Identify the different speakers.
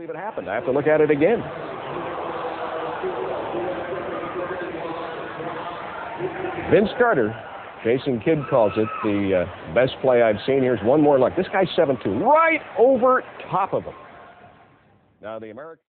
Speaker 1: believe it happened. I have to look at it again. Vince Carter, Jason Kidd calls it the best play I've seen. Here's one more look. This guy's 7'2", right over top of him. Now the American...